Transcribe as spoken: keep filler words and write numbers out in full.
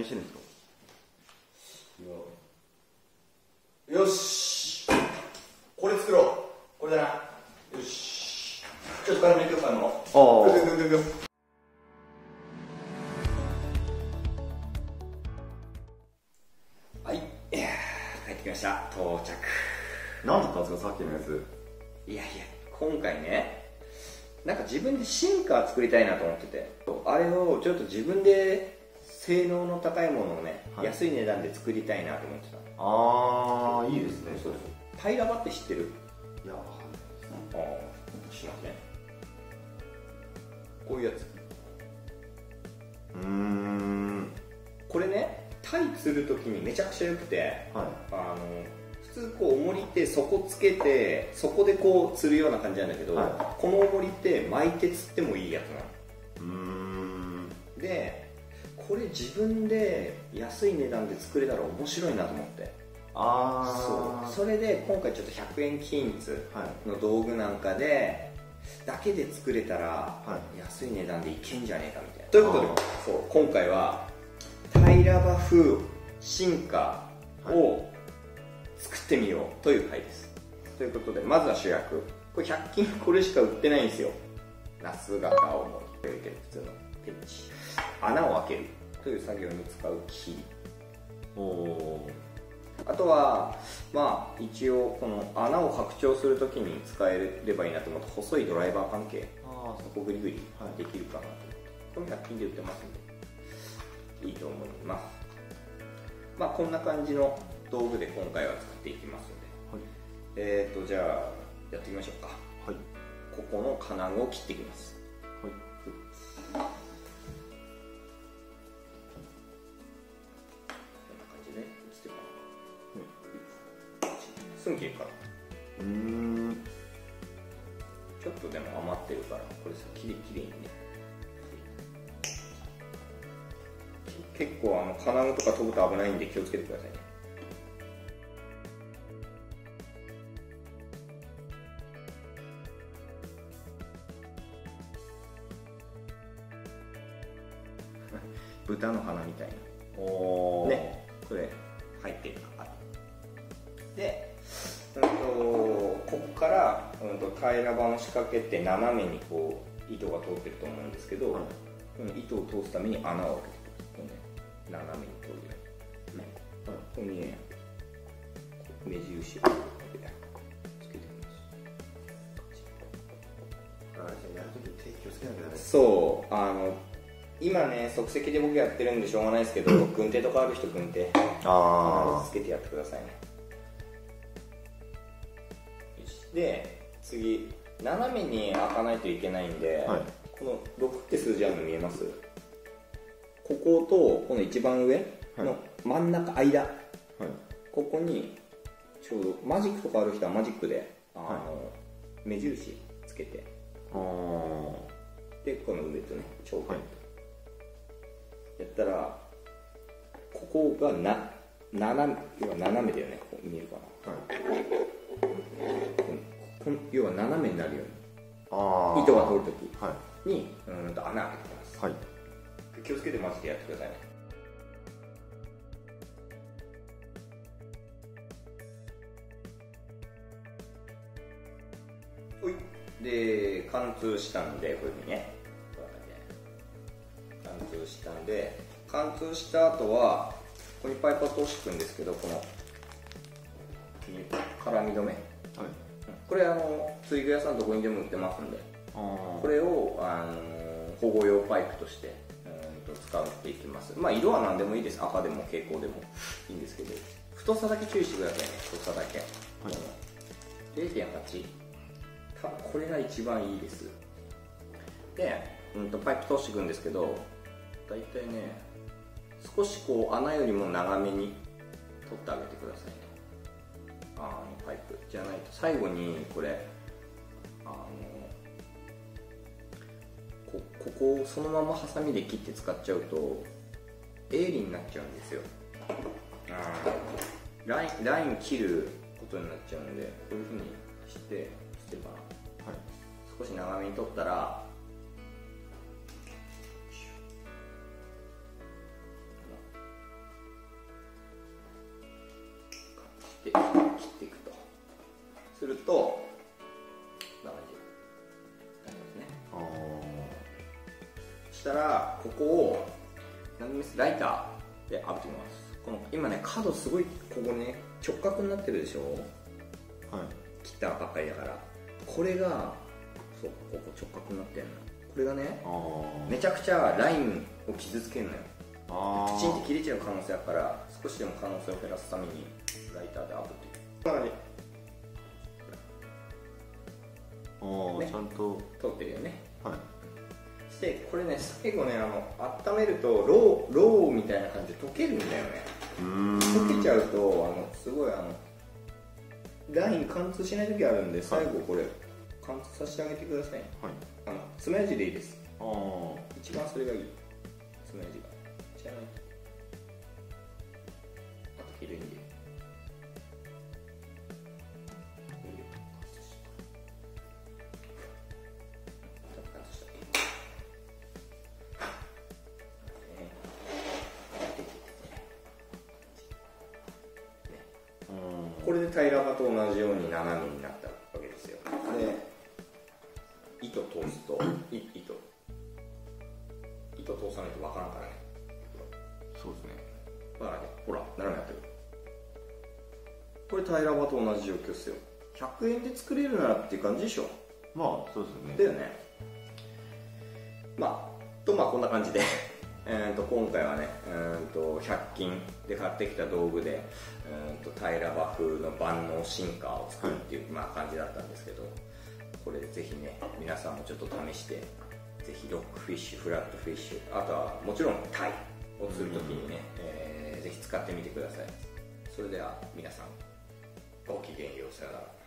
してるんですか？ よし、これ作ろう。これだな。よし、ちょっと絡めてよかの。 ああ。 はい、いやー帰ってきました。到着。 何だったんですか、さっきのやつ。 いやいや、今回ね、なんか自分でシンカー作りたいなと思ってて、あれをちょっと自分で性能の高いものをね、はい、安い値段で作りたいなと思ってた。 ああ、いいですね。 そうそう。平場って知ってる？ いや、わかんない。 ああ、しますね。こういうやつ。 うーん。 これね、タイ釣るときにめちゃくちゃ良くて、はい、あの普通こう重りって底つけてそこでこう釣るような感じなんだけど、はい、この重りって巻いて釣ってもいいやつなの。うーん。で、これ自分で安い値段で作れたら面白いなと思って。ああ。そう。それで今回ちょっとひゃくえん均一の道具なんかで、だけで作れたら安い値段でいけんじゃねえかみたいな。ということで、そう今回は平場風進化を作ってみようという回です。ということで、まずは主役。これひゃく均これしか売ってないんですよ。ナス型をもう普通のペンチ。穴を開けるという作業に使うキー。おー。あとは、まあ、一応この穴を拡張するときに使えればいいなと思って細いドライバー関係、あそこグリグリできるかなと思って、これひゃく均で売ってますんでいいと思います。まあこんな感じの道具で今回は作っていきますので、はい、えーとじゃあやっていきましょうか。はい、ここの金具を切っていきます。はい、すぐ切るから。うーん。ちょっとでも余ってるからこれさきれいきれいにね。結構あの金具とか飛ぶと危ないんで気をつけてくださいね。豚の鼻みたいな。おー。ね、これ入ってるから。で、うんとここから、うんと平ら場の仕掛けって斜めにこう糸が通ってると思うんですけど、はい、糸を通すために穴を開けてくる、ね、斜めに通るように、ね、はい、ここにね目印をつけてきます。あれやるとき手気をつけなきゃダメです。そう、あの今ね即席で僕やってるんでしょうがないですけど軍手とかある人軍手あつけてやってくださいね。で次斜めに開かないといけないんで、はい、このろくって数字あるの見えます？こことこの一番上の真ん中間、はい、ここにちょうどマジックとかある人はマジックであの、はい、目印つけて、あでこの上とね頂点と、はい、やったらここがな斜め要は斜めだよね。ここ見えるかな、はい、要は斜めになるようにあ糸が通るときに、はい、うんと穴開けてきます、はい、気をつけてマジでやってくださいね。ほいで貫通したんでこういうふうにね貫通したんで貫通した後はここにパイプを通していくんですけどこの絡み止め、はい、これあの釣り具屋さんどこにでも売ってますんでこれをあの保護用パイプとしてうんと使っていきます。まあ色は何でもいいです。赤でも蛍光でもいいんですけど太さだけ注意してくださいね。太さだけ、はい、れいてんはち 多分これが一番いいです。で、うんとパイプ通していくんですけどだいたいね少しこう穴よりも長めに取ってあげてくださいね。あのパイプじゃないと最後にこれあの こ, ここをそのままハサミで切って使っちゃうと鋭利になっちゃうんですよ。あラインライン切ることになっちゃうんでこういうふうにしてしてかな、はい、少し長めに取ったら切っていくとするとこんな感じになりますね。 あそしたらここをライターで炙っていきます。この今ね角すごいここね直角になってるでしょ。 はい。 切ったばっかりだから、これがそうここ直角になってんの。これがねめちゃくちゃラインを傷つけるのよ。 あプチンって切れちゃう可能性あるから少しでも可能性を減らすためにライターで炙っていく。こんな感じ。 あ、ね、ちゃんと通ってるよね。 はい。 してこれね最後ねあの温めるとローローみたいな感じで溶けるんだよね。 うーん。 溶けちゃうとあのすごいあのライン貫通しない時あるんで、最後これ貫通させてあげてください。はい。あの爪楊枝でいいです。ああ。一番それがいい。爪楊枝が。じゃないと。あと切るんで。これで平ら刃と同じように斜めになったわけですよ。で糸通すとい糸糸通さないとわからんからね。 そうですね。 だからね、ほら斜めになってる。これ平ら刃と同じ状況ですよ。ひゃくえんで作れるならっていう感じでしょ。 まあそうですよね。 だよね。まあとまあこんな感じでえーと今回はね、うんとひゃく均で買ってきた道具でうんと平ら刃風の万能シンカーを作るっていう、まあ、感じだったんですけど、これぜひね皆さんもちょっと試して、ぜひロックフィッシュ、フラットフィッシュ、あとはもちろんタイをするときにね、えー、ぜひ使ってみてください。それでは皆さんごきげんよう、さよなら。